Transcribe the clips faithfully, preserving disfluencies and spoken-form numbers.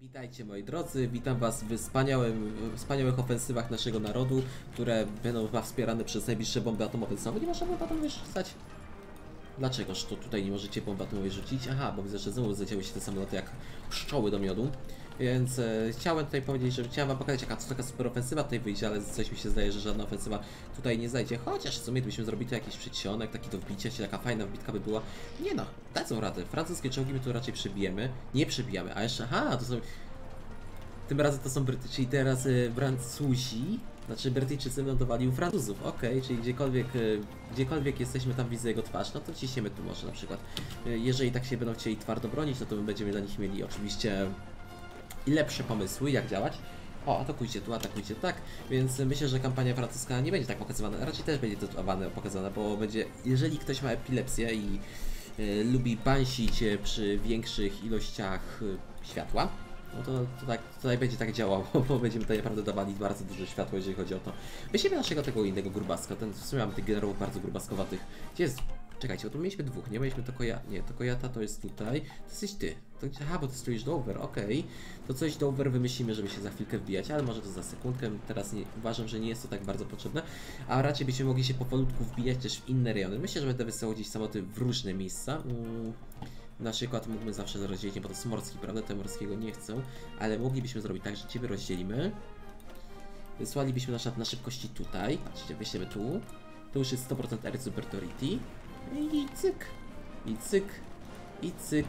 Witajcie moi drodzy, witam was w wspaniałym, wspaniałych ofensywach naszego narodu, które będą chyba wspierane przez najbliższe bomby atomowe. Znowu nie można bomby atomowej rzucać? Dlaczegoż to tutaj nie możecie bomby atomowej rzucić? Aha, bo widzę, że znowu zleciały się te samoloty jak pszczoły do miodu. Więc e, chciałem tutaj powiedzieć, że chciałem wam pokazać, jaka to taka super ofensywa tutaj wyjdzie, ale coś mi się zdaje, że żadna ofensywa tutaj nie zajdzie. Chociaż w sumie byśmy zrobili tu jakiś przedsionek, taki do wbicia się, taka fajna wbitka by była. Nie no, dadzą radę. Francuskie czołgi my tu raczej przebijemy. Nie przebijamy, a jeszcze, aha, to są... Tym razem to są Brytyjczycy, czyli teraz y, Francuzi, znaczy Brytyjczycy lądowali u Francuzów, okej, okay, czyli gdziekolwiek, y, gdziekolwiek jesteśmy, tam widzę jego twarz, no to ciśniemy tu może na przykład. Y, jeżeli tak się będą chcieli twardo bronić, no to my będziemy dla nich mieli oczywiście lepsze pomysły, jak działać. O, atakujcie tu, atakujcie tak, więc myślę, że kampania francuska nie będzie tak pokazywana, raczej też będzie tytułowana, pokazana, bo będzie, jeżeli ktoś ma epilepsję i y, lubi bansić przy większych ilościach y, światła, no to, to tak, tutaj będzie tak działało, bo będziemy tutaj naprawdę dawali bardzo dużo światła, jeżeli chodzi o to. Weźmiemy naszego tego innego grubaska, ten w sumie mamy tych generałów bardzo grubaskowatych. Gdzie jest? Czekajcie, bo tu mieliśmy dwóch, nie? Mieliśmy to koja... Nie, to Kojata to jest tutaj. To jesteś ty. To... Aha, bo ty stoisz Dover, okej. Okay. To coś Dover wymyślimy, żeby się za chwilkę wbijać, ale może to za sekundkę. Teraz nie... uważam, że nie jest to tak bardzo potrzebne. A raczej byśmy mogli się powolutku wbijać też w inne rejony. Myślę, że będę wysyłał gdzieś samoloty w różne miejsca. Mm. Na przykład mógłbym zawsze rozdzielić, bo to jest morski, prawda? Te morskiego nie chcą, ale moglibyśmy zrobić tak, że ciebie rozdzielimy. Wysłalibyśmy na, na szybkości tutaj. Patrzcie, weźmiemy tu. To już jest sto procent Air Superiority. I cyk. I cyk. I cyk.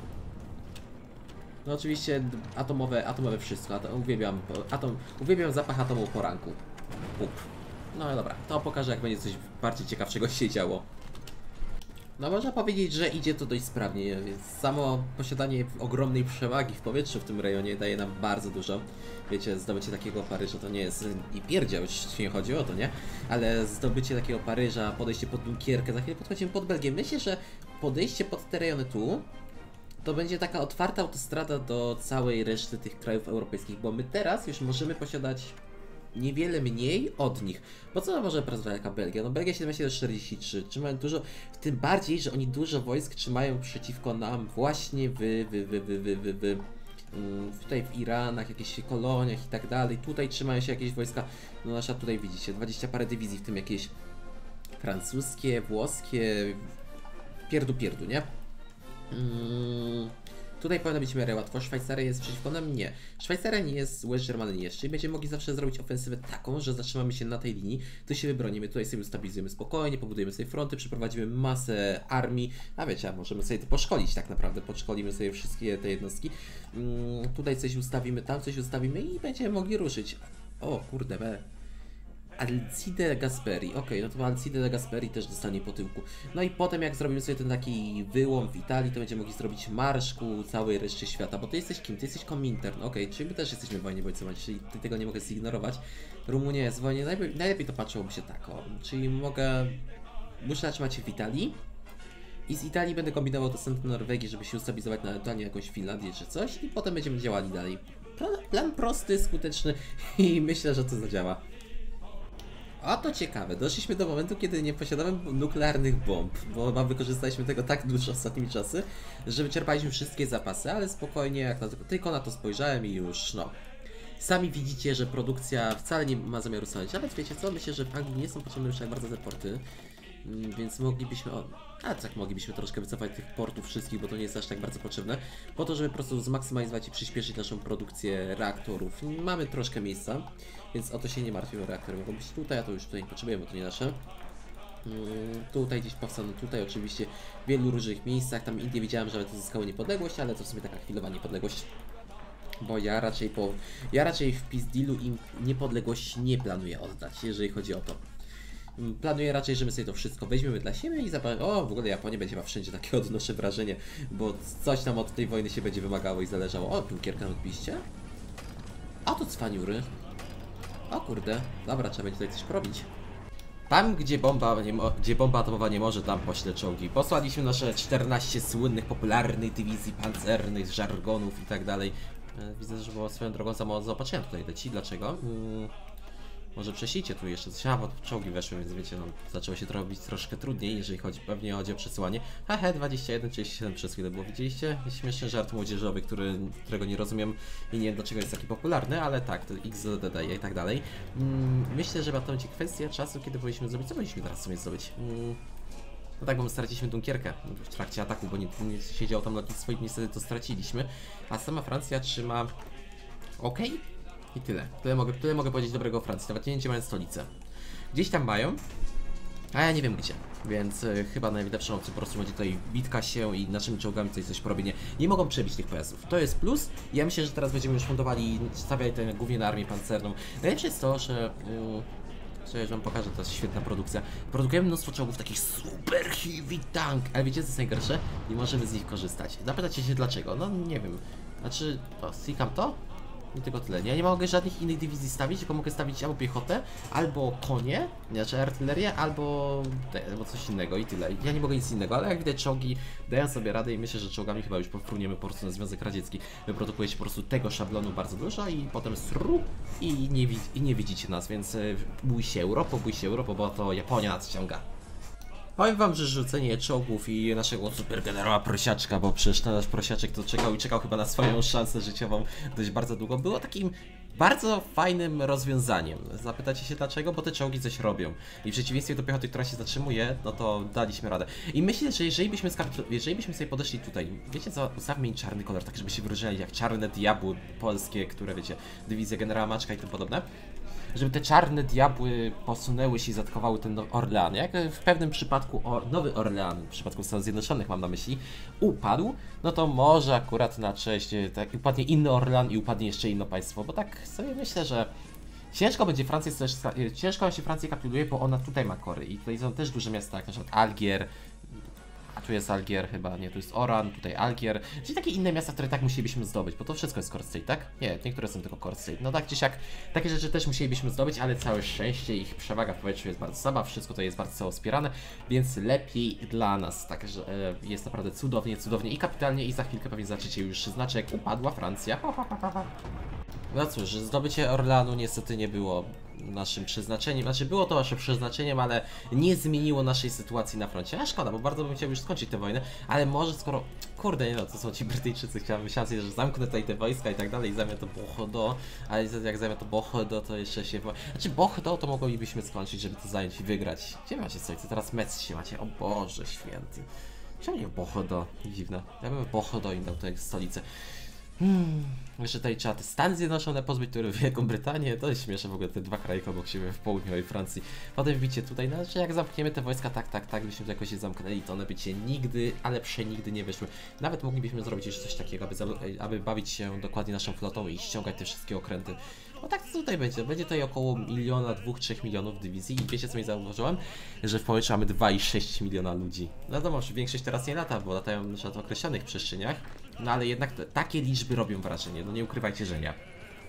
No oczywiście atomowe, atomowe wszystko. Atom, uwielbiam, atom, uwielbiam zapach atomu po ranku. Up. No dobra, to pokażę, jak będzie coś bardziej ciekawszego się działo. No można powiedzieć, że idzie to dość sprawnie, więc samo posiadanie ogromnej przewagi w powietrzu w tym rejonie daje nam bardzo dużo. Wiecie, zdobycie takiego Paryża to nie jest i pierdział, już nie chodzi o to, nie? Ale zdobycie takiego Paryża, podejście pod Dunkierkę, za chwilę podchodzimy pod Belgię. Myślę, że podejście pod te rejony tu to będzie taka otwarta autostrada do całej reszty tych krajów europejskich, bo my teraz już możemy posiadać niewiele mniej od nich. Po co może pracować taka Belgia? No Belgia siedemnaście do czterdziestu trzech, trzymają dużo, tym bardziej, że oni dużo wojsk trzymają przeciwko nam właśnie w, w, w, w, w, w, w um, tutaj w Iranach, jakichś koloniach i tak dalej. Tutaj trzymają się jakieś wojska, no nasza tutaj widzicie, dwadzieścia parę dywizji, w tym jakieś francuskie, włoskie, pierdu pierdu, nie? Mm. Tutaj powinno być w miarę łatwo. Szwajcaria jest przeciwko nam? Nie. Szwajcaria nie jest, West Germany nie jest. Czyli będziemy mogli zawsze zrobić ofensywę taką, że zatrzymamy się na tej linii, tu się wybronimy, tutaj sobie ustabilizujemy spokojnie, pobudujemy sobie fronty, przeprowadzimy masę armii, a wiecie, a możemy sobie to poszkolić tak naprawdę, podszkolimy sobie wszystkie te jednostki. Mm, tutaj coś ustawimy, tam coś ustawimy i będziemy mogli ruszyć. O kurde, be. Alcide Gasperi, ok, no to Alcide Gasperi też dostanie po tyłku. No i potem jak zrobimy sobie ten taki wyłom w Italii, to będziemy mogli zrobić marsz ku całej reszcie świata, bo ty jesteś kim? Ty jesteś Komintern, ok, czyli my też jesteśmy w wojnie bojowej, czyli tego nie mogę zignorować. Rumunia jest w wojnie, najlepiej, najlepiej to patrzyłoby się tak, o, czyli mogę, muszę zatrzymać się w Italii i z Italii będę kombinował dostęp do Norwegii, żeby się ustabilizować na ewentualnie jakąś Finlandię czy coś i potem będziemy działali dalej. Plan, plan prosty, skuteczny i myślę, że to zadziała. A to ciekawe, doszliśmy do momentu, kiedy nie posiadamy nuklearnych bomb, bo mam wykorzystaliśmy tego tak dużo ostatnimi czasy, że wyczerpaliśmy wszystkie zapasy, ale spokojnie, jak na, tylko na to spojrzałem i już, no. Sami widzicie, że produkcja wcale nie ma zamiaru stanąć, ale wiecie co, myślę, że w Anglii nie są potrzebne już tak bardzo te porty, więc moglibyśmy, o, a tak moglibyśmy troszkę wycofać tych portów wszystkich, bo to nie jest aż tak bardzo potrzebne, po to, żeby po prostu zmaksymalizować i przyspieszyć naszą produkcję reaktorów. Mamy troszkę miejsca, więc o to się nie martwimy, reaktory mogą być tutaj, a to już tutaj nie potrzebujemy, to nie nasze. Hmm, tutaj gdzieś powstaną, tutaj oczywiście w wielu różnych miejscach, tam Indie widziałem, że nawet zyskały niepodległość, ale to w sumie taka chwilowa niepodległość. Bo ja raczej po, ja raczej w Pizdilu im niepodległość nie planuję oddać, jeżeli chodzi o to. Planuję raczej, że my sobie to wszystko weźmiemy dla siebie i zapowiem, o w ogóle Japonia będzie ma wszędzie takie, odnoszę wrażenie, bo coś tam od tej wojny się będzie wymagało i zależało. O, Dunkierkę odbiliście? A to cwaniury. O kurde, dobra, trzeba będzie tutaj coś porobić. Tam, gdzie bomba, nie gdzie bomba atomowa nie może, tam poślę czołgi. Posłaliśmy nasze czternaście słynnych, popularnych dywizji pancernych, żargonów i tak dalej. Widzę, że było swoją drogą za mało zaopatrzenia tutaj leci. Dlaczego? Hmm. Może przesijcie tu jeszcze coś, a bo czołgi weszły, więc wiecie, no zaczęło się to robić troszkę trudniej, jeżeli chodzi, pewnie chodzi o przesyłanie. Haha, dwadzieścia jeden trzydzieści siedem przez chwilę było, widzieliście? Śmieszny żart młodzieżowy, który, którego nie rozumiem i nie wiem dlaczego jest taki popularny, ale tak, to X D daje i tak dalej. Mm, myślę, że to będzie kwestia czasu, kiedy powinniśmy zrobić, co powinniśmy teraz sobie zrobić? Mm, no tak, bo my straciliśmy Dunkierkę w trakcie ataku, bo nie, nie siedział tam lotnictwo i niestety to straciliśmy, a sama Francja trzyma ok. I tyle. Tyle mogę, tyle mogę powiedzieć dobrego o Francji. Nawet nie wiem, gdzie mają stolicę. Gdzieś tam mają, a ja nie wiem gdzie. Więc y, chyba najlepszą opcją po prostu będzie tutaj bitka się i naszymi czołgami tutaj coś porobienie. Nie mogą przebić tych pojazdów. To jest plus. Ja myślę, że teraz będziemy już fundowali, stawiali tę głównie na armię pancerną. Najlepsze jest to, że... Yy, co ja wam pokażę, to jest świetna produkcja. Produkujemy mnóstwo czołgów takich super heavy tank. Ale wiecie co jest najgorsze? Nie możemy z nich korzystać. Zapytacie się dlaczego? No nie wiem. Znaczy, to, sikam to? I tylko tyle. Ja nie mogę żadnych innych dywizji stawić, tylko mogę stawić albo piechotę, albo konie, znaczy artylerię, albo, te, albo coś innego i tyle. Ja nie mogę nic innego, ale jak widać czołgi dają sobie radę i myślę, że czołgami chyba już pofruniemy po prostu na Związek Radziecki. Wyprodukujecie po prostu tego szablonu bardzo dużo i potem sru i nie, i nie widzicie nas, więc bój się Europo, bój się Europo, bo to Japonia nadciąga. Powiem wam, że rzucenie czołgów i naszego super generała Prosiaczka, bo przecież nasz Prosiaczek to czekał i czekał chyba na swoją szansę życiową dość bardzo długo, było takim bardzo fajnym rozwiązaniem. Zapytacie się dlaczego? Bo te czołgi coś robią. I w przeciwieństwie do piechoty, która się zatrzymuje, no to daliśmy radę. I myślę, że jeżeli byśmy, jeżeli byśmy sobie podeszli tutaj, wiecie co, ustawmy im czarny kolor, tak żeby się wyróżniali jak czarne diabły polskie, które wiecie, dywizja generała Maczka i tym podobne. Żeby te czarne diabły posunęły się i zaatakowały ten Orlean. Jak w pewnym przypadku or, Nowy Orlean, w przypadku Stanów Zjednoczonych mam na myśli, upadł, no to może akurat na cześć, tak, upadnie inny Orlean i upadnie jeszcze inne państwo, bo tak sobie myślę, że ciężko będzie Francji, też, ciężko się Francji kapituluje, bo ona tutaj ma kory i tutaj są też duże miasta, jak na przykład Algier, a tu jest Algier chyba, nie, tu jest Oran, tutaj Algier, czyli takie inne miasta, które tak musielibyśmy zdobyć, bo to wszystko jest Core State, tak? Nie, niektóre są tylko Core State, no tak gdzieś jak, takie rzeczy też musielibyśmy zdobyć, ale całe szczęście, ich przewaga w powietrzu jest bardzo słaba, wszystko to jest bardzo wspierane, więc lepiej dla nas, także e, jest naprawdę cudownie, cudownie i kapitalnie i za chwilkę pewnie zobaczycie już znaczek, upadła Francja, ha, ha, ha, ha. No cóż, zdobycie Orleanu niestety nie było naszym przeznaczeniem, znaczy było to naszym przeznaczeniem, ale nie zmieniło naszej sytuacji na froncie. A szkoda, bo bardzo bym chciał już skończyć tę wojnę, ale może skoro, kurde nie no, to są ci Brytyjczycy, chciałem myśleć, że zamknę tutaj te wojska i tak dalej i zajmę to Bordeaux, ale jak zajmę to Bordeaux, to jeszcze się, znaczy Bordeaux to moglibyśmy skończyć, żeby to zająć i wygrać. Gdzie macie stolicę? Teraz Metz się macie, o Boże święty. Czemu nie w Bordeaux? Dziwne. Ja bym w Bordeaux im dał tutaj stolicę. Hmm. Jeszcze tutaj trzeba te Stany Zjednoczone pozbyć, które Wielką Brytanię, to jest śmieszne w ogóle, te dwa kraje obok siebie w południowej Francji. Potem widzicie tutaj, no, że jak zamkniemy te wojska, tak, tak, tak, byśmy to jakoś je zamknęli, to one by cię nigdy, ale przenigdy nie wyszły. Nawet moglibyśmy zrobić jeszcze coś takiego, aby, aby bawić się dokładnie naszą flotą i ściągać te wszystkie okręty. No tak to tutaj będzie, będzie tutaj około miliona, dwóch, trzech milionów dywizji i wiecie co mi zauważyłem? Że w powietrzu mamy dwa i sześć miliona ludzi. No wiadomo, że większość teraz nie lata, bo latają na przykład w określonych przestrzeniach, no ale jednak te, takie liczby robią wrażenie, no nie ukrywajcie, że nie.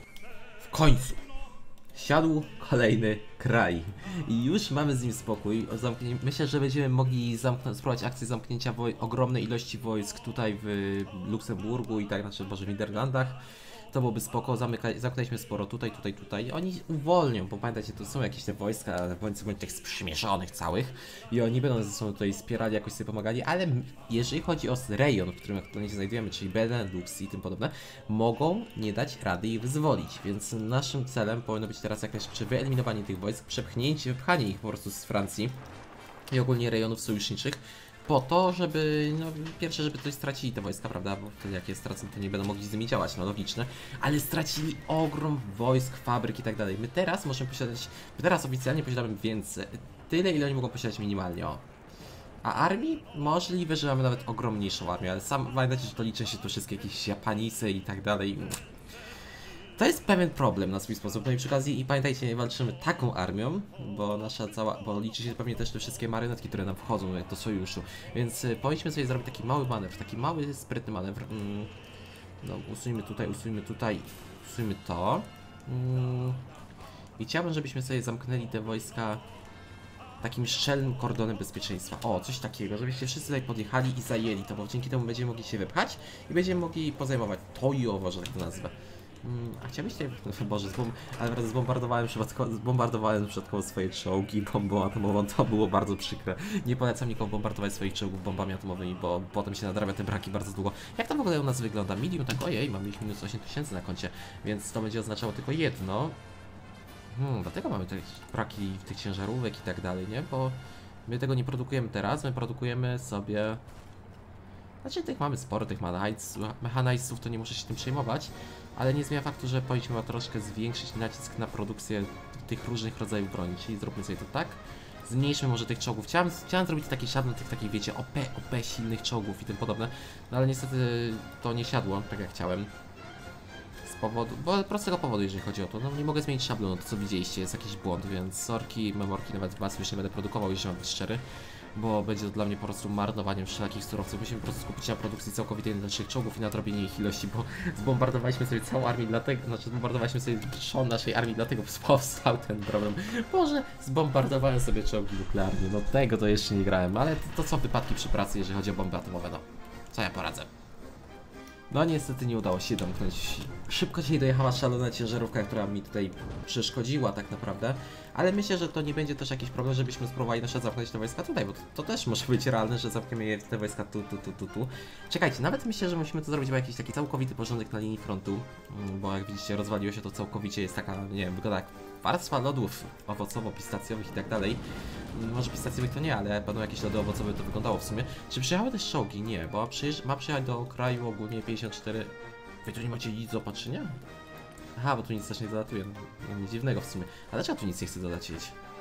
W końcu siadł kolejny kraj i już mamy z nim spokój. Myślę, że będziemy mogli spróbować akcję zamknięcia ogromnej ilości wojsk tutaj w Luksemburgu i tak, znaczy może w Niderlandach. To byłoby spoko, zamykali, zamknęliśmy sporo tutaj, tutaj, tutaj. Oni uwolnią, bo pamiętajcie, to są jakieś te wojska, bądź tych sprzymierzonych całych i oni będą ze sobą tutaj wspierali, jakoś sobie pomagali, ale jeżeli chodzi o rejon, w którym aktualnie się znajdujemy, czyli Benelux i tym podobne, mogą nie dać rady ich wyzwolić, więc naszym celem powinno być teraz jak najszybsze wyeliminowanie tych wojsk, przepchnięcie, wypchanie ich po prostu z Francji i ogólnie rejonów sojuszniczych, po to, żeby, no pierwsze, żeby coś stracili te wojska, prawda, bo wtedy jak je stracą, to nie będą mogli z nimi działać, no logiczne, ale stracili ogrom wojsk, fabryk i tak dalej. My teraz możemy posiadać, my teraz oficjalnie posiadamy więcej, tyle ile oni mogą posiadać minimalnie, o. A armii? Możliwe, że mamy nawet ogromniejszą armię, ale sam pamiętajcie, że to liczy się tu wszystkie jakieś Japanisy i tak dalej. To jest pewien problem na swój sposób, no i przy okazji, i pamiętajcie, nie walczymy taką armią, bo nasza cała, bo liczy się pewnie też te wszystkie marionetki, które nam wchodzą jak do sojuszu, więc y, powinniśmy sobie zrobić taki mały manewr, taki mały, sprytny manewr. Mm, no, usuńmy tutaj, usuńmy tutaj, usuńmy to. Mm, I chciałbym, żebyśmy sobie zamknęli te wojska takim szczelnym kordonem bezpieczeństwa. O, coś takiego, żebyście wszyscy tutaj podjechali i zajęli to, bo dzięki temu będziemy mogli się wypchać i będziemy mogli pozajmować to i owo, że tak to nazwę. Mm, a chciałbyś się... Boże, zbom... ale teraz zbombardowałem przypadkowo, zbombardowałem przypadkowo swoje czołgi bombą atomową, to było bardzo przykre. Nie polecam nikomu bombardować swoich czołgów bombami atomowymi, bo potem się nadrabia te braki bardzo długo. Jak to w ogóle u nas wygląda? Medium, tak ojej, mam już minus osiem tysięcy na koncie, więc to będzie oznaczało tylko jedno. Hmm, dlatego mamy te braki tych ciężarówek i tak dalej, nie? Bo my tego nie produkujemy teraz, my produkujemy sobie... Znaczy tych mamy sporo, tych mechanizmów, to nie muszę się tym przejmować, ale nie zmienia faktu, że powinniśmy troszkę zwiększyć nacisk na produkcję tych różnych rodzajów broni, czyli zróbmy sobie to tak. Zmniejszmy może tych czołgów. Chciałem, chciałem zrobić taki szablon tych takich, wiecie, O P, O P silnych czołgów i tym podobne, no ale niestety to nie siadło, tak jak chciałem. Z powodu, bo prostego powodu, jeżeli chodzi o to, no nie mogę zmienić szablonu, to co widzieliście, jest jakiś błąd, więc sorki, memorki nawet was już nie będę produkował, jeśli mam być szczery. Bo będzie to dla mnie po prostu marnowaniem wszelakich surowców. Musimy po prostu skupić się na produkcji całkowitej naszych czołgów i na zrobienie ich ilości, bo zbombardowaliśmy sobie całą armię dlatego, znaczy zbombardowaliśmy sobie trzon naszej armii, dlatego powstał ten problem. Boże, zbombardowałem sobie czołgi nuklearnie, no tego to jeszcze nie grałem, ale to, to są wypadki przy pracy, jeżeli chodzi o bomby atomowe, no. Co ja poradzę? No niestety nie udało się domknąć. Szybko dzisiaj dojechała szalona ciężarówka, która mi tutaj przeszkodziła tak naprawdę. Ale myślę, że to nie będzie też jakiś problem, żebyśmy spróbowali nasze zamknąć te wojska tutaj, bo to, to też może być realne, że zamkniemy je te wojska tu, tu, tu, tu, tu. Czekajcie, nawet myślę, że musimy to zrobić w jakiś taki całkowity porządek na linii frontu, bo jak widzicie rozwaliło się to całkowicie, jest taka, nie wiem, wygląda jak warstwa lodów owocowo-pistacjowych i tak dalej. Może pistacjowych to nie, ale będą jakieś lody owocowe, to wyglądało w sumie. Czy przyjechały też czołgi? Nie, bo przyjeżdż ma przyjechać do kraju ogólnie pięćdziesiąt cztery... Wy tu nie macie nic do opatrzenia? Aha, bo tu nic też nie dolatuje, no nic dziwnego w sumie. A dlaczego tu nic nie chce dolecieć?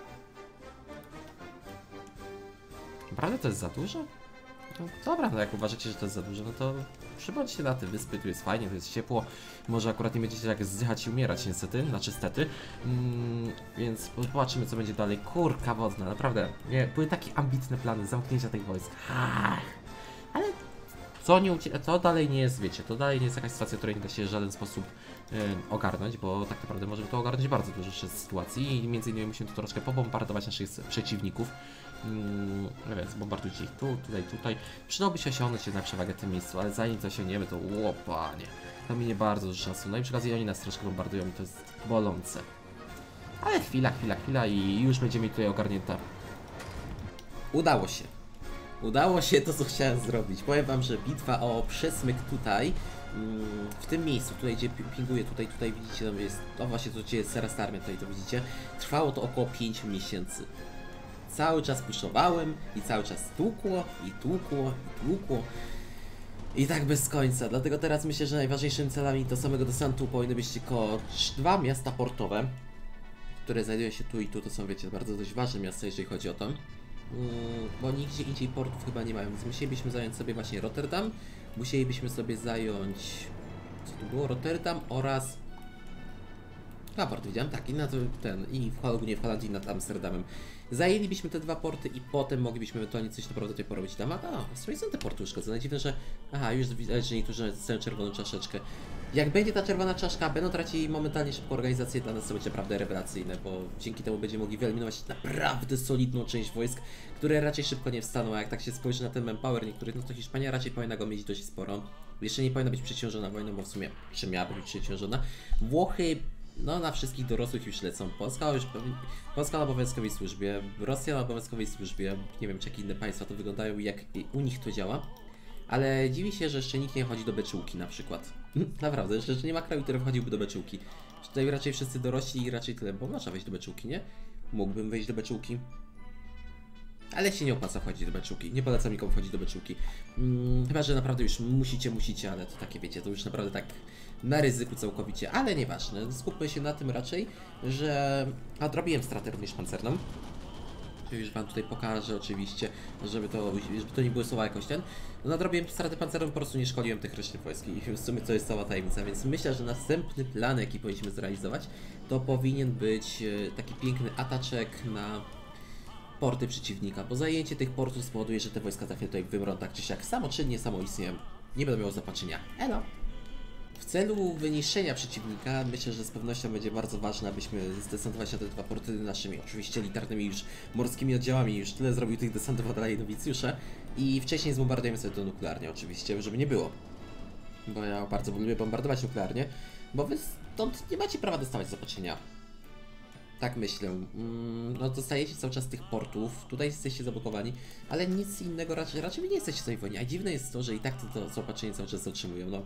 Naprawdę to jest za dużo? No dobra, no jak uważacie, że to jest za dużo, no to przybądźcie na te wyspy, tu jest fajnie, tu jest ciepło. Może akurat nie będziecie tak zdychać i umierać niestety, znaczy stety. Mm, więc zobaczymy co będzie dalej. Kurka wodna, naprawdę. Nie, były takie ambitne plany zamknięcia tych wojsk. Ach, ale co, nie ucie to dalej nie jest, wiecie, to dalej nie jest jakaś sytuacja, której nie da się w żaden sposób yy, ogarnąć, bo tak naprawdę możemy to ogarnąć bardzo dużo jeszcze z sytuacji i między innymi musimy tu troszkę pobombardować naszych przeciwników. Hmm, no więc bombardujcie ich tu, tutaj, tutaj. Przydałoby się osiągnąć jednak przewagę w tym miejscu, ale zanim to osiągniemy, to łopanie. To minie bardzo dużo czasu. No i przy okazji oni nas troszkę bombardują i to jest bolące. Ale chwila, chwila, chwila i już będziemy tutaj ogarnięta. Udało się. Udało się to, co chciałem zrobić. Powiem wam, że bitwa o przesmyk tutaj, w tym miejscu, tutaj gdzie pinguję, tutaj, tutaj widzicie, tam jest, to właśnie to gdzie jest teraz armia, tutaj to widzicie, trwało to około pięć miesięcy. Cały czas puszowałem i cały czas tłukło i tłukło i tłukło. I tak bez końca, dlatego teraz myślę, że najważniejszymi celami do samego desantu powinny być tylko dwa miasta portowe, które znajdują się tu i tu, to są, wiecie, bardzo dość ważne miasta, jeżeli chodzi o to. Hmm, bo nigdzie indziej portów chyba nie mają, więc musielibyśmy zająć sobie właśnie Rotterdam, musielibyśmy sobie zająć, co tu było, Rotterdam oraz Raport widziałem, tak, i na to ten, i w ogólnie w Holandii nad Amsterdamem. Zajęlibyśmy te dwa porty i potem moglibyśmy ewentualnie coś naprawdę tutaj porobić tam. A, a w sumie są te porty uszkodzone. Dziwne, że... Aha, już widać, że niektórzy dostają czerwoną czaszeczkę. Jak będzie ta czerwona czaszka, będą tracili momentalnie szybką organizację, dla nas to będzie naprawdę rewelacyjne, bo dzięki temu będziemy mogli wyeliminować naprawdę solidną część wojsk, które raczej szybko nie wstaną, a jak tak się spojrzy na ten manpower niektórych, no to Hiszpania raczej powinna go mieć dość sporo. Jeszcze nie powinna być przeciążona wojną, bo w sumie czy miałaby być przeciążona. Włochy, no na wszystkich dorosłych już lecą. Polska już Polska na obowiązkowej służbie, Rosja na obowiązkowej służbie, nie wiem czy jakie inne państwa to wyglądają i jak u nich to działa. Ale dziwi się, że jeszcze nikt nie chodzi do beczułki na przykład. Naprawdę, że nie ma kraju, który wchodziłby do beczułki. Tutaj raczej wszyscy dorośli i raczej tyle, bo można wejść do beczułki, nie? Mógłbym wejść do beczułki. Ale się nie opłaca wchodzić do beczułki. Nie polecam nikomu wchodzić do beczułki. Hmm, chyba, że naprawdę już musicie, musicie, ale to takie wiecie, to już naprawdę tak na ryzyku całkowicie. Ale nieważne, skupmy się na tym raczej, że odrobiłem stratę również pancerną. Już wam tutaj pokażę oczywiście, żeby to, żeby to nie były słowa jakoś ten. No nadrobiłem stratę pancerną, po prostu nie szkoliłem tych reszty wojsk i w sumie to jest cała tajemnica, więc myślę, że następny plan, jaki powinniśmy zrealizować, to powinien być taki piękny ataczek na porty przeciwnika, bo zajęcie tych portów spowoduje, że te wojska za chwilę tutaj wymrą tak czy siak samoczynnie, samoistnieją, nie będą miało zapatrzenia. Elo! W celu wyniszczenia przeciwnika myślę, że z pewnością będzie bardzo ważne, abyśmy zdesantować na te dwa porty naszymi oczywiście elitarnymi już morskimi oddziałami. Już tyle zrobił tych desantów od dalej nowicjusze i wcześniej zbombardujemy sobie to nuklearnie oczywiście, żeby nie było. Bo ja bardzo lubię bombardować nuklearnie. Bo wy stąd nie macie prawa dostawać zaopatrzenia. Tak myślę. Mm, no dostajecie cały czas tych portów, tutaj jesteście zablokowani, ale nic innego raczej, raczej wy nie jesteście w tej wojnie. A dziwne jest to, że i tak to, to zaopatrzenie cały czas otrzymują, no.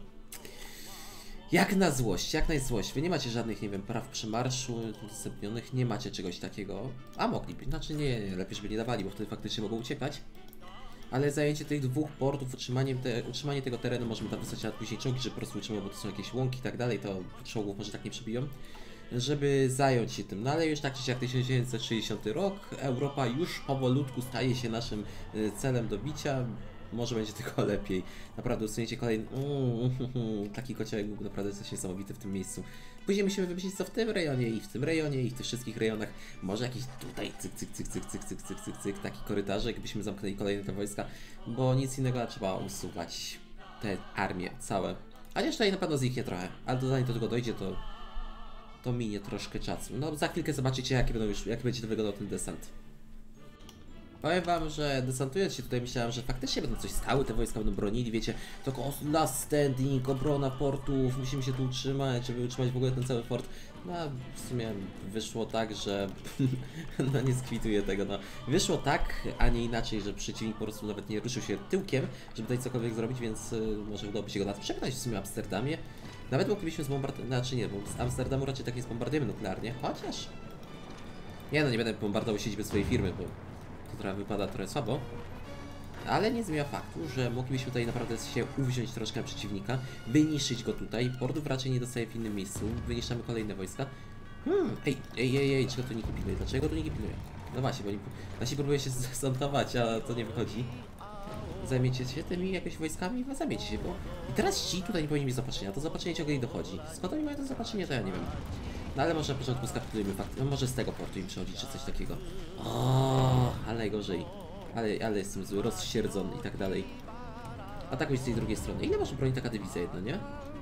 Jak na złość, jak na złość. Wy nie macie żadnych, nie wiem, praw przemarszu udostępnionych, nie macie czegoś takiego. A mogliby, znaczy nie, nie, lepiej żeby nie dawali, bo wtedy faktycznie mogą uciekać. Ale zajęcie tych dwóch portów, utrzymaniem te, utrzymanie tego terenu, możemy tam wysłać na później czołgi, że po prostu utrzymują, bo to są jakieś łąki i tak dalej, to czołgów może tak nie przebiją. Żeby zająć się tym, no ale już tak czy siak tysiąc dziewięćset sześćdziesiąty rok, Europa już powolutku staje się naszym y, celem do bicia, może będzie tylko lepiej. Naprawdę usunięcie kolejny, mm, taki kociołek był naprawdę coś niesamowity w tym miejscu. Później musimy wymyślić co w tym rejonie i w tym rejonie i w tych wszystkich rejonach, może jakiś tutaj cyk cyk cyk cyk cyk cyk cyk cyk cyk, taki korytarzek, jakbyśmy zamknęli kolejne te wojska, bo nic innego trzeba usuwać te armie całe. Chociaż tutaj na pewno zniknie trochę, ale zanim do tego dojdzie, to to minie troszkę czasu. No za chwilkę zobaczycie jaki, będą już, jak będzie to wyglądał ten desant. Powiem wam, że desantując się tutaj myślałem, że faktycznie będą coś stały, te wojska będą bronili, wiecie, tylko last standing, obrona portów, musimy się tu utrzymać, żeby utrzymać w ogóle ten cały fort. No w sumie wyszło tak, że no nie skwituję tego, no. Wyszło tak, a nie inaczej, że przeciwnik po prostu nawet nie ruszył się tyłkiem, żeby tutaj cokolwiek zrobić, więc y, może udałoby się go nas przekonać w sumie w Amsterdamie. Nawet moglibyśmy zbombardować, znaczy nie, bo z Amsterdamu raczej tak nie zbombardujemy nuklearnie, chociaż... Nie no, nie będę bombardował siedziby swojej firmy, bo to trochę wypada trochę słabo. Ale nie zmienia faktu, że moglibyśmy tutaj naprawdę się uwziąć troszkę na przeciwnika, wyniszczyć go tutaj, portów raczej nie dostaje w innym miejscu, wyniszczamy kolejne wojska. Hmm, ej, ej, ej, ej, czego tu nikt nie pilnuje? Dlaczego tu nikt nie pilnuje? No właśnie, bo oni, nasi próbuje się zdesantować, a to nie wychodzi. Zajmiecie się tymi jakimiś wojskami i zajmiecie się, bo... I teraz ci tutaj nie powinni mieć zaopatrzenia, to zaopatrzenie ciągle nie dochodzi. Skąd oni mają to zaopatrzenie, to ja nie wiem. No ale może na początku skapitulujmy fakt, no może z tego portu im przychodzi, czy coś takiego. O, ale najgorzej. Ale, ale jestem zły, rozsierdzony i tak dalej. Atakuj z tej drugiej strony. Ile może bronić taka dywizja jedna, nie?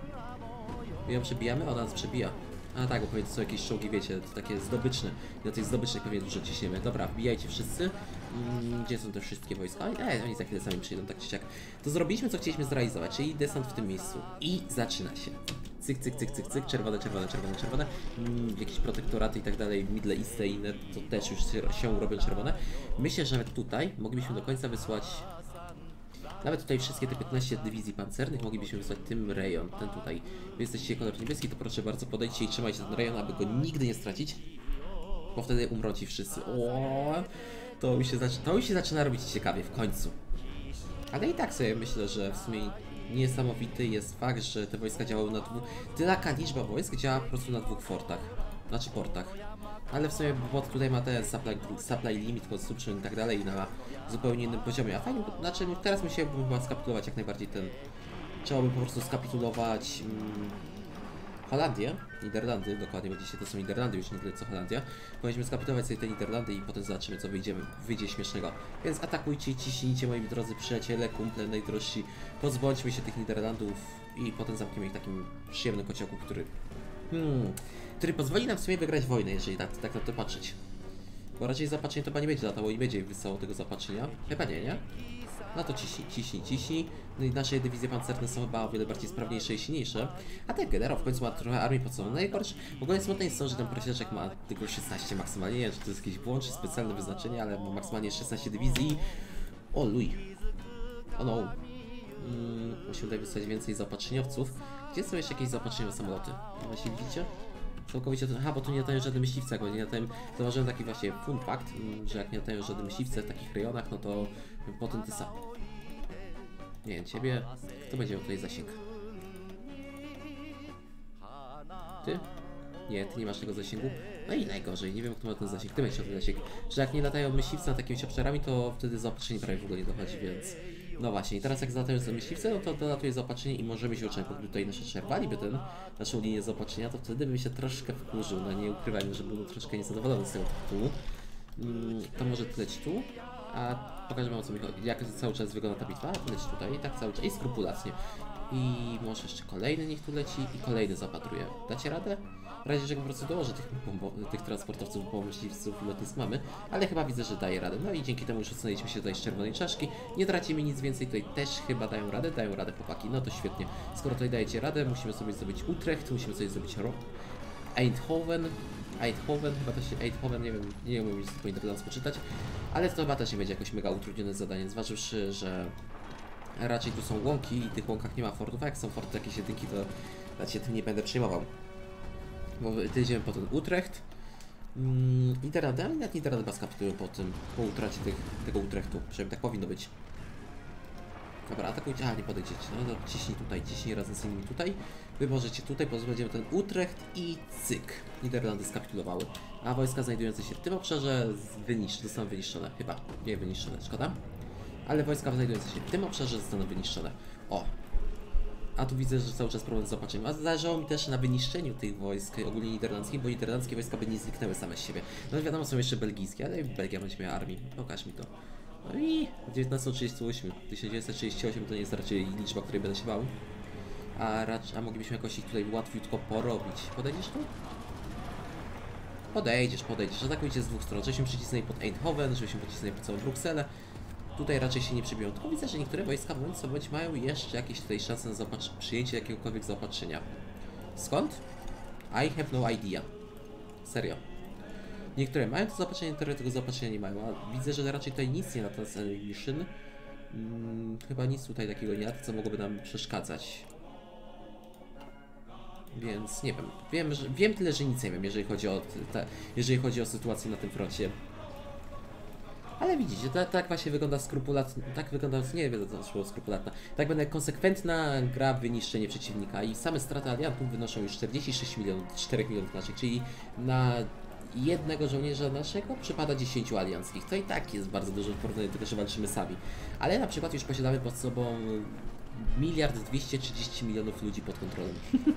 My ją przebijamy? Ona nas przebija. A tak, bo pewnie to są jakieś czołgi, wiecie, to takie zdobyczne. I na tych zdobycznych pewnie dużo ciśniemy. Dobra, wbijajcie wszyscy. Mm, gdzie są te wszystkie wojska? Ej, oni za chwilę sami przyjdą, tak czy siak. To zrobiliśmy, co chcieliśmy zrealizować, czyli desant w tym miejscu. I zaczyna się. Cyk, cyk, cyk, cyk, cyk, czerwone, czerwone, czerwone, czerwone. Mm, jakieś protektoraty i tak dalej, Middle Easty i inne, to też już się, się robią czerwone. Myślę, że nawet tutaj moglibyśmy do końca wysłać... Nawet tutaj wszystkie te piętnaście dywizji pancernych moglibyśmy wysłać tym rejon, ten tutaj. Wy jesteście kolor niebieski, to proszę bardzo podejdźcie i trzymajcie ten rejon, aby go nigdy nie stracić. Bo wtedy umrą ci wszyscy. O, to już się zaczyna, to już się zaczyna robić ciekawie w końcu. Ale i tak sobie myślę, że w sumie niesamowity jest fakt, że te wojska działały na dwóch... Tylaka liczba wojsk działa po prostu na dwóch fortach. Znaczy portach. Ale w sumie bot tutaj ma ten supply, supply limit, consumption i tak dalej na zupełnie innym poziomie. A fajnie, bo, znaczy teraz musiałbym chyba skapitulować jak najbardziej ten... Trzeba by po prostu skapitulować mm, Holandię, Niderlandy, dokładnie, bo dzisiaj to są Niderlandy, już nie tyle co Holandia. Powinniśmy skapitulować sobie te Niderlandy i potem zobaczymy co wyjdzie, wyjdzie śmiesznego. Więc atakujcie i ciśnijcie, moi drodzy przyjaciele, kumple, najdrożsi. Pozbądźmy się tych Niderlandów i potem zamkniemy ich takim przyjemnym kociołku, który... Hmm, który pozwoli nam w sumie wygrać wojnę, jeżeli tak, tak na to patrzeć. Bo raczej zaopatrzenie to chyba nie będzie latało i będzie wysyłało tego zaopatrzenia. Chyba nie, nie? No to ciśnij, ciśnij, ciśnij. No i nasze dywizje pancerne są chyba o wiele bardziej sprawniejsze i silniejsze. A ten generał w końcu ma trochę armii pod sobą. Najgorsze, w ogóle smutne jest to, że ten prosiaczek ma tylko szesnaście maksymalnie. Nie wiem, czy to jest jakiś błąd, czy specjalne wyznaczenie, ale ma maksymalnie szesnaście dywizji. O luj. O no. Mm, musimy tutaj wysłać więcej zaopatrzeniowców. Gdzie są jeszcze jakieś zaopatrzeniowe samoloty? No właśnie widzicie? Całkowicie to... Aha, bo tu nie latają żadne myśliwce, bo nie latają... Zauważyłem taki właśnie fun fact, że jak nie latają żadne myśliwce w takich rejonach, no to potem ty sam. Nie wiem, ciebie... Kto będzie miał tutaj zasięg? Ty? Nie, ty nie masz tego zasięgu. No i najgorzej, nie wiem kto ma ten zasięg, ty będziesz miał ten zasięg. Że jak nie latają myśliwce nad takimiś obszarami, to wtedy zaopatrzenie prawie w ogóle nie dochodzi, więc... No właśnie, i teraz jak zalatają te myśliwce, no to dolatuje zaopatrzenie i możemy się uczyć, bo tutaj nasze czerwaliby ten, naszą linię zaopatrzenia, to wtedy bym się troszkę wkurzył, no nie ukrywajmy, że byłem troszkę niezadowolony z tego tytułu. Mm, to może leć tu, a pokażę wam o co mi chodzi, jak cały czas wygląda ta bitwa, leć tutaj, tak cały czas i skrupulatnie. I może jeszcze kolejny niech tu leci i kolejny zapatruje. Dacie radę? W razie czego po prostu dołożę tych, tych transportowców, bo myśliwców i lotnisk mamy, ale chyba widzę, że daje radę. No i dzięki temu już odsunęliśmy się tutaj z czerwonej czaszki. Nie tracimy nic więcej, tutaj też chyba dają radę, dają radę chłopaki. No to świetnie. Skoro tutaj dajecie radę, musimy sobie zrobić Utrecht, musimy sobie zrobić Eindhoven. Eindhoven, chyba to się Eindhoven, nie wiem, nie umiem już po niderlandzku czytać, ale to chyba też nie będzie jakoś mega utrudnione zadanie, zważywszy, że raczej tu są łąki i w tych łąkach nie ma fortów, a jak są forty jakieś jedynki, to raczej tym nie będę przejmował. Bo idziemy po ten Utrecht. Mm, Niderlandy, ale nawet Niderlandy chyba skapitują po tym, po utracie tych, tego Utrechtu, przynajmniej tak powinno być. Dobra, atakujcie, a nie podejdziecie, no to ciśnij tutaj, ciśnij razem z innymi tutaj. Wy możecie tutaj, pozbędziemy ten Utrecht i cyk. Niderlandy skapitulowały, a wojska znajdujące się w tym obszarze wyniszczone, zostaną wyniszczone, chyba, nie wyniszczone, szkoda. Ale wojska znajdujące się w tym obszarze zostaną wyniszczone. O! A tu widzę, że cały czas problem z zaopatrzeniem. A zależało mi też na wyniszczeniu tych wojsk, ogólnie niderlandzkich, bo niderlandzkie wojska by nie zniknęły same z siebie. No wiadomo, są jeszcze belgijskie, ale Belgia będzie miała armię. Pokaż mi to. No i dziewiętnaście trzydzieści osiem. tysiąc dziewięćset trzydzieści osiem to nie jest raczej liczba, której będę się bał. A, raczej, a moglibyśmy jakoś ich tutaj łatwiutko porobić. Podejdziesz tu? Podejdziesz, podejdziesz. Atakujcie z dwóch stron. Żebyśmy przycisnęli pod Eindhoven, żebyśmy przycisnęli pod całą Brukselę. Tutaj raczej się nie przebiją, tylko widzę, że niektóre wojska bądź co bądź mają jeszcze jakieś tutaj szanse na przyjęcie jakiegokolwiek zaopatrzenia. Skąd? I have no idea. Serio. Niektóre mają to zaopatrzenie, niektóre tego zaopatrzenia nie mają, a widzę, że raczej tutaj nic nie na ten mission. Hmm, chyba nic tutaj takiego nie ma, co mogłoby nam przeszkadzać. Więc nie wiem. Wiem, że, wiem tyle, że nic nie wiem, jeżeli chodzi o, te, jeżeli chodzi o sytuację na tym froncie. Ale widzicie, tak, tak właśnie wygląda skrupulatna, tak wygląda, nie wiem co to skrupulatna, tak będzie konsekwentna gra w wyniszczenie przeciwnika i same straty aliantów wynoszą już czterdzieści sześć milionów, cztery milionów naszych, czyli na jednego żołnierza naszego przypada dziesięć alianckich. To i tak jest bardzo dużo w porównaniu do tego, że walczymy sami. Ale na przykład już posiadamy pod sobą miliard dwieście trzydzieści milionów ludzi pod kontrolą.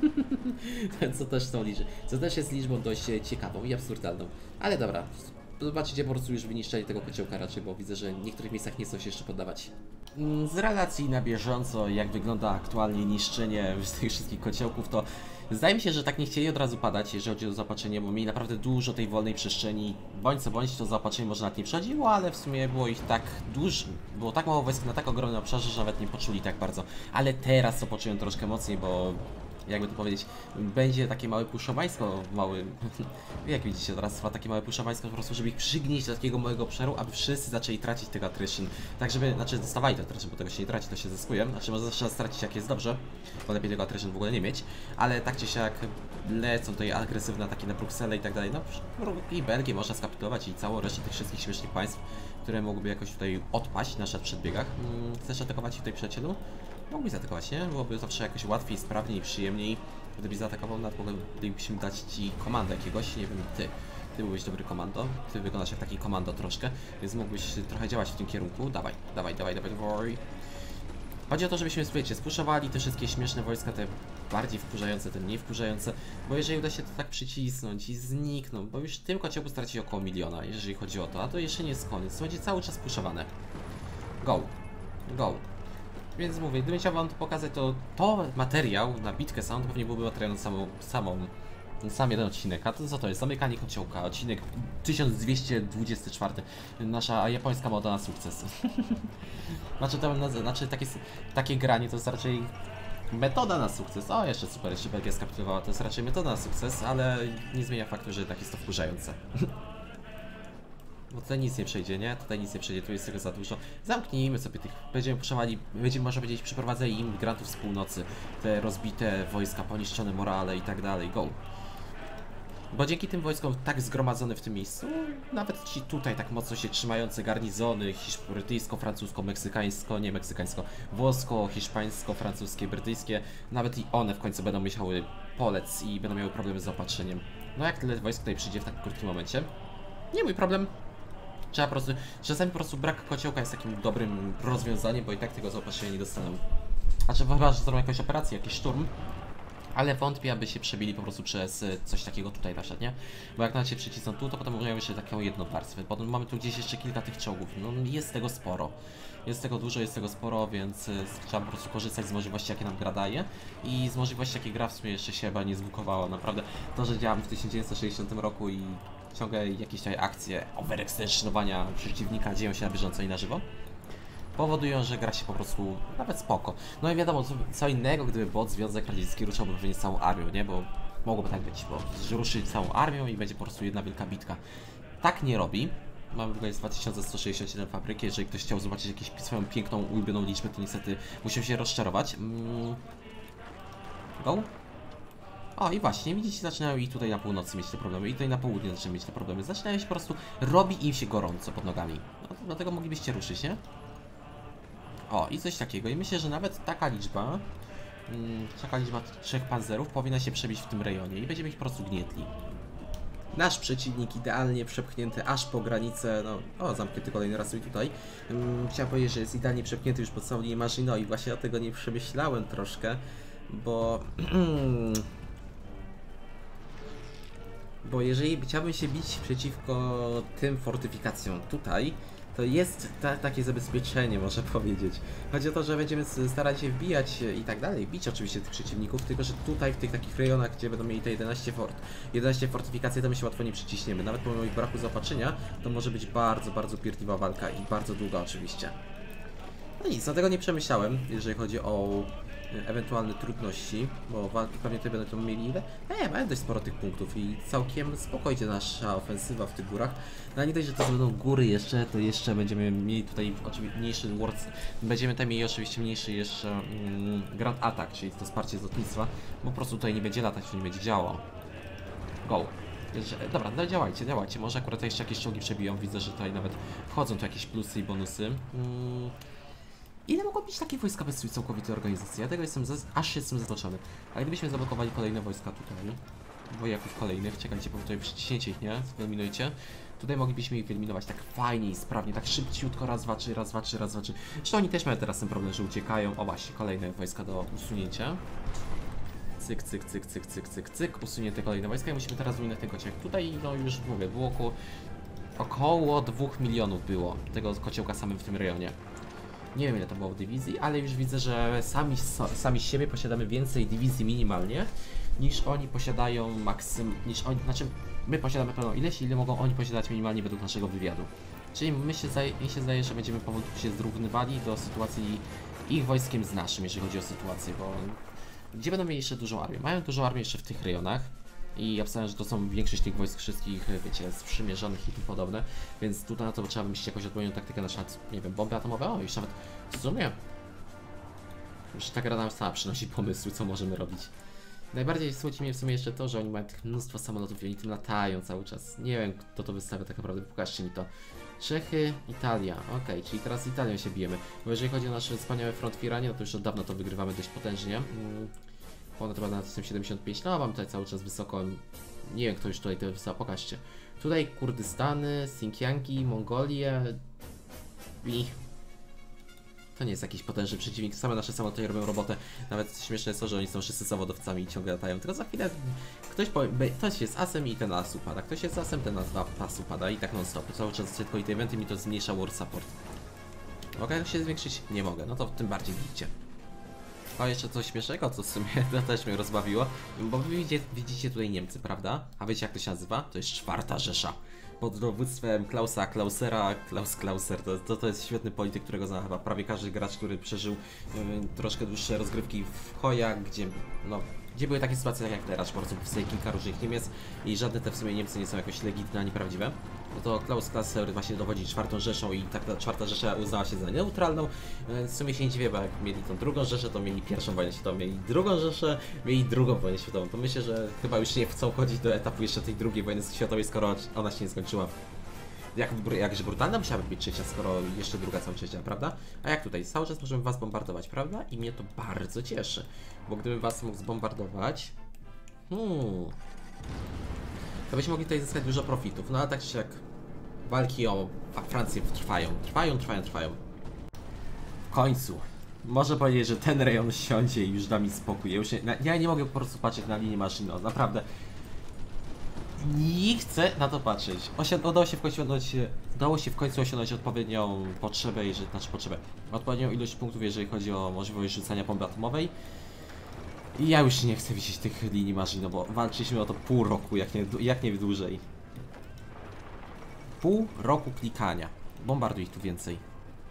Co też są liczby, co też jest liczbą dość ciekawą i absurdalną. Ale dobra. Zobaczycie po prostu już wyniszczenie tego kociołka raczej, bo widzę, że w niektórych miejscach nie chcą się jeszcze poddawać. Z relacji na bieżąco, jak wygląda aktualnie niszczenie tych wszystkich kociołków, to zdaje mi się, że tak nie chcieli od razu padać, jeżeli chodzi o zaopatrzenie, bo mieli naprawdę dużo tej wolnej przestrzeni. Bądź co bądź, to zaopatrzenie może nawet nie przechodziło, ale w sumie było ich tak dużo, było tak mało wojsk na tak ogromnym obszarze, że nawet nie poczuli tak bardzo. Ale teraz to poczułem troszkę mocniej, bo jakby to powiedzieć, będzie takie małe puszowańsko, mały, jak widzicie, teraz trwa takie małe puszowańsko po prostu, żeby ich przygnieść do takiego małego obszaru, aby wszyscy zaczęli tracić tego attrition. Tak żeby, znaczy dostawali to attrition, bo tego się nie traci, to się zyskuje, znaczy może zawsze stracić jak jest dobrze, bo lepiej tego attrition w ogóle nie mieć, ale tak czy siak lecą tutaj agresywne ataki na Brukselę i tak dalej, no i Belgię można skapitulować i całą resztę tych wszystkich śmiesznych państw, które mogłyby jakoś tutaj odpaść na przedbiegach. Hmm, chcesz atakować tutaj przyjacielu? Mógłbyś zaatakować, nie? Byłoby zawsze jakoś łatwiej, sprawniej, przyjemniej. Gdybyś zaatakował, nawet moglibyśmy dać ci komandę jakiegoś, nie wiem, ty. Ty byłbyś dobry komando, ty wyglądasz jak taki komando troszkę, więc mógłbyś trochę działać w tym kierunku. Dawaj, dawaj, dawaj, dawaj, dawaj. Chodzi o to, żebyśmy, słuchajcie, spuszowali te wszystkie śmieszne wojska, te bardziej wkurzające, te mniej wkurzające, bo jeżeli uda się to tak przycisnąć i znikną, bo już w tym kociołku straci około miliona, jeżeli chodzi o to, a to jeszcze nie jest koniec, to będzie cały czas puszowane. Go, go. Więc mówię, gdybym chciał wam to pokazać, to to materiał na bitkę sam to pewnie byłby materiał na samą, samą, sam jeden odcinek. A to co to jest? Zamykanie kociołka, odcinek tysiąc dwieście dwudziesty czwarty. Nasza japońska moda na sukces. Znaczy, to, znaczy takie, takie granie to jest raczej metoda na sukces. O, jeszcze super, jeszcze Belgia skapitulowała, to jest raczej metoda na sukces, ale nie zmienia faktu, że tak jest to wkurzające. Bo tutaj nic nie przejdzie, nie? Tutaj nic nie przejdzie, tu jest tego za dużo. Zamknijmy sobie tych, będziemy puszczali, będziemy, można powiedzieć, przyprowadzali imigrantów z północy. Te rozbite wojska, poniszczone morale i tak dalej, go. Bo dzięki tym wojskom tak zgromadzone w tym miejscu, nawet ci tutaj tak mocno się trzymające garnizony, brytyjsko, francusko, meksykańsko, nie meksykańsko, włosko, hiszpańsko, francuskie, brytyjskie, nawet i one w końcu będą musiały polec i będą miały problemy z zaopatrzeniem. No jak tyle wojsk tutaj przyjdzie w tak krótkim momencie? Nie mój problem. Trzeba po prostu, czasami po prostu brak kociołka jest takim dobrym rozwiązaniem, bo i tak tego zaopatrzenia nie dostaną. Znaczy chyba, że zrobią jakąś operację, jakiś szturm, Ale wątpię, aby się przebili po prostu przez coś takiego tutaj na przykład, nie? Bo jak nawet się przycisną tu, to potem mają jeszcze taką jedną warstwę. Potem mamy tu gdzieś jeszcze kilka tych czołgów. No jest tego sporo. Jest tego dużo, jest tego sporo, więc trzeba po prostu korzystać z możliwości, jakie nam gra daje. I z możliwości, jakie gra w sumie jeszcze się chyba nie zbukowała. Naprawdę to, że działam w tysiąc dziewięćset sześćdziesiątym roku i ciągle jakieś tutaj akcje overextensionowania przeciwnika dzieją się na bieżąco i na żywo, powodują, że gra się po prostu nawet spoko. No i wiadomo, co, co innego, gdyby bot Związek Radziecki ruszałby pewnie całą armią, nie? Bo mogłoby tak być, bo ruszy całą armią i będzie po prostu jedna wielka bitka. Tak nie robi. Mamy w ogóle dwa tysiące sto sześćdziesiąt siedem fabryki. Jeżeli ktoś chciał zobaczyć jakąś swoją piękną, ulubioną liczbę, to niestety musiał się rozczarować. Mm. Go? O i właśnie, widzicie, zaczynają i tutaj na północy mieć te problemy, i tutaj na południe zaczynają mieć te problemy. Zaczynają się po prostu, robi im się gorąco pod nogami. No, dlatego moglibyście ruszyć, nie? O, i coś takiego. I myślę, że nawet taka liczba, mm, taka liczba trzech panzerów powinna się przebić w tym rejonie i będziemy ich po prostu gnietli. Nasz przeciwnik idealnie przepchnięty aż po granicę, no, o, zamknięty kolejny raz i tutaj. Um, chciałem powiedzieć, że jest idealnie przepchnięty już pod całą linię Maginot, no i właśnie o tego nie przemyślałem troszkę, bo... bo jeżeli chciałbym się bić przeciwko tym fortyfikacjom tutaj, to jest ta, takie zabezpieczenie, można powiedzieć. Chodzi o to, że będziemy starać się wbijać i tak dalej, bić oczywiście tych przeciwników, tylko że tutaj w tych takich rejonach, gdzie będą mieli te jedenaście fort, jedenaście fortyfikacji, to my się łatwo nie przyciśniemy. Nawet pomimo ich braku zaopatrzenia, to może być bardzo, bardzo pierdliwa walka i bardzo długa oczywiście. No nic, dlatego nie przemyślałem, jeżeli chodzi o ewentualne trudności, bo walki pewnie tutaj będą mieli ile? Eee, mają dość sporo tych punktów i całkiem spokojnie nasza ofensywa w tych górach. No a nie dość, że to będą góry jeszcze, to jeszcze będziemy mieli tutaj oczywiście mniejszy wards, będziemy tam mieli oczywiście mniejszy jeszcze mm, Grand Attack, czyli to wsparcie z lotnictwa, bo po prostu tutaj nie będzie latać, to nie będzie działało. Go! Dobra, no działajcie, działajcie, może akurat jeszcze jakieś czołgi przebiją, widzę, że tutaj nawet wchodzą tu jakieś plusy i bonusy. Mm. Ile mogą być takie wojska bez całkowitej organizacji? Ja tego jestem, aż jestem zaskoczony. Ale gdybyśmy zablokowali kolejne wojska tutaj, wojaków kolejnych, czekajcie, bo tutaj przyciśnięcie ich, nie? Wyeliminujcie. Tutaj moglibyśmy ich wyeliminować tak fajnie i sprawnie, tak szybciutko, raz, dwa, trzy, raz, dwa, trzy, raz, dwa, trzy. Zresztą oni też mają teraz ten problem, że uciekają. O właśnie, kolejne wojska do usunięcia. Cyk, cyk, cyk, cyk, cyk, cyk, cyk. Usunięte kolejne wojska i musimy teraz wyminąć ten kociołek. Tutaj, no już mówię, było około, około dwóch milionów było tego kociołka samym w tym rejonie. Nie wiem ile to było w dywizji, ale już widzę, że sami, sami z siebie posiadamy więcej dywizji minimalnie niż oni posiadają maksym, niż oni, znaczy my posiadamy pełną ilość, ile mogą oni posiadać minimalnie według naszego wywiadu. Czyli my się zdaje, mi się zdaje, że będziemy powolutku się zrównywali do sytuacji ich wojskiem z naszym, jeżeli chodzi o sytuację, bo gdzie będą mieli jeszcze dużą armię? Mają dużą armię jeszcze w tych rejonach. I obstawiam, że to są większość tych wojsk wszystkich, wiecie, sprzymierzonych i tym podobne. Więc tutaj na to trzeba wymyślić jakąś odpowiednią taktykę, na przykład, nie wiem, bomby atomowe, o, już nawet w sumie. Już ta gra nam sama przynosi pomysły, co możemy robić. Najbardziej słodzi mnie w sumie jeszcze to, że oni mają tak mnóstwo samolotów i oni tym latają cały czas. Nie wiem, kto to wystawia tak naprawdę, pokażcie mi to. Czechy, Italia, okej, okay, czyli teraz z Italią się bijemy. Bo jeżeli chodzi o nasze wspaniałe front firanie, no to już od dawna to wygrywamy dość potężnie. Mm. Ponad chyba na siedemdziesiąt pięć, no mam tutaj cały czas wysoko, nie wiem kto już tutaj to wysoko, pokażcie. Tutaj Kurdystany, Xinjiangi, Mongolie i... To nie jest jakiś potężny przeciwnik, same nasze samoloty robią robotę. Nawet śmieszne jest to, że oni są wszyscy zawodowcami i ciągle latają, tylko za chwilę ktoś, powie, ktoś jest asem i ten as upada, ktoś jest asem, ten as upada i tak non stop. Cały czas tylko i te eventy mi to zmniejsza war support. Mogę się zwiększyć? Nie mogę, no to tym bardziej widzicie. O, jeszcze coś śmiesznego, co w sumie to też mnie rozbawiło, bo wy widzicie, widzicie tutaj Niemcy, prawda? A wiecie jak to się nazywa? To jest czwarta Rzesza. Pod dowództwem Klausa Klausera, Klaus Klauser, to, to, to jest świetny polityk, którego zna chyba prawie każdy gracz, który przeżył yy, troszkę dłuższe rozgrywki w Hojach, gdzie no, gdzie były takie sytuacje tak jak teraz, po prostu powstaje kilka różnych Niemiec i żadne te w sumie Niemcy nie są jakoś legitymne ani prawdziwe. No to Klaus Klauser właśnie dowodzi czwartą Rzeszą i tak ta czwarta Rzesza uznała się za neutralną. W sumie się nie dziwię, bo jak mieli tą drugą Rzeszę, to mieli pierwszą wojnę światową, mieli drugą Rzeszę, mieli drugą wojnę światową. To myślę, że chyba już nie chcą chodzić do etapu jeszcze tej drugiej wojny światowej, skoro ona się nie skończyła. Jak, jakże brutalna musiałaby być trzecia, skoro jeszcze druga cały czas działa, prawda? A jak tutaj? Cały czas możemy was bombardować, prawda? I mnie to bardzo cieszy, bo gdybym was mógł zbombardować, hmm, to byśmy mogli tutaj zyskać dużo profitów. No ale tak czy jak walki o Francję trwają, trwają, trwają, trwają. W końcu Może powiedzieć, że ten rejon siądzie i już da mi spokój. Ja, już nie, na, ja nie mogę po prostu patrzeć na linię maszyn, no, naprawdę. Nie chcę na to patrzeć. Osiad udało się w końcu osiągnąć, udało się w końcu osiągnąć odpowiednią potrzebę, jeżeli, znaczy potrzebę, odpowiednią ilość punktów, jeżeli chodzi o możliwość rzucania bomby atomowej. I ja już nie chcę widzieć tych linii maszyn, no bo walczyliśmy o to pół roku, jak nie, jak nie dłużej. Pół roku klikania. Bombarduj ich tu więcej.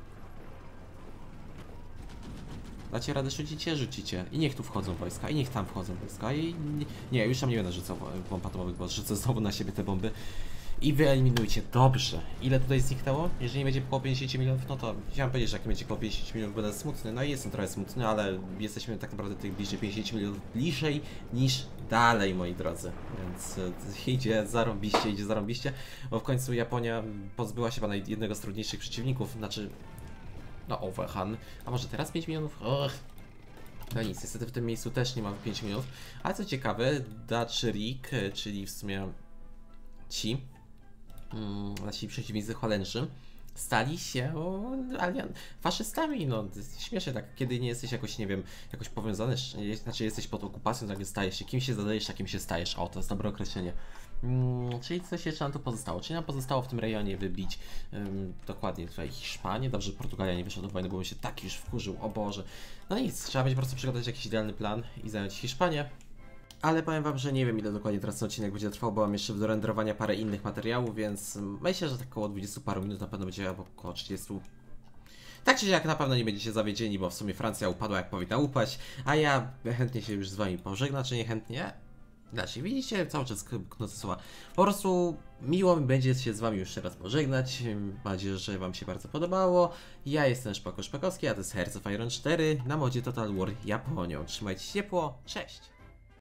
Dacie radę, rzucicie? Rzucicie. I niech tu wchodzą wojska, i niech tam wchodzą wojska. I nie, nie już tam nie będę rzucał bomb atomowych, bo rzucę znowu na siebie te bomby. I wyeliminujcie. Dobrze. Ile tutaj zniknęło? Jeżeli nie będzie około pięćdziesiąt milionów, no to chciałem powiedzieć, że jak nie będzie około pięćdziesiąt milionów, będę smutny. No i jestem trochę smutny, ale jesteśmy tak naprawdę tych bliżej pięćdziesiąt milionów bliżej niż dalej, moi drodzy. Więc e, idzie zarąbiście, idzie zarąbiście, bo w końcu Japonia pozbyła się pana jednego z trudniejszych przeciwników, znaczy no Overhan. A może teraz pięć milionów? Och. No nic, niestety w tym miejscu też nie ma pięć milionów. Ale co ciekawe, Dutch Rig, czyli w sumie ci mm, nasi przeciwnicy Holendrzy, stali się o, alian, faszystami. No śmiesznie tak, kiedy nie jesteś jakoś, nie wiem, jakoś powiązany, znaczy jesteś pod okupacją, nagle stajesz się, kim się zadajesz, a kim się stajesz. O, to jest dobre określenie. Hmm, czyli coś jeszcze nam tu pozostało? Czyli nam pozostało w tym rejonie wybić um, dokładnie tutaj Hiszpanię. Dobrze, Portugalia nie wyszła do wojny, bo bym się tak już wkurzył, o Boże. No nic, trzeba będzie po prostu przygotować jakiś idealny plan i zająć Hiszpanię. Ale powiem wam, że nie wiem ile dokładnie teraz ten odcinek będzie trwał, bo mam jeszcze do renderowania parę innych materiałów, więc myślę, że tak około dwudziestu paru minut na pewno będzie, albo około trzydziestu. Tak czy siak na pewno nie będziecie zawiedzieni, bo w sumie Francja upadła jak powinna upaść, a ja chętnie się już z wami pożegnam, czy nie chętnie? Znaczy, widzicie, cały czas knocę słowa. Po prostu miło mi będzie się z wami już raz pożegnać. Mam nadzieję, że wam się bardzo podobało. Ja jestem Szpako Szpakowski, a to jest Hearts of Iron cztery na modzie Total War Japonią. Trzymajcie się ciepło, cześć!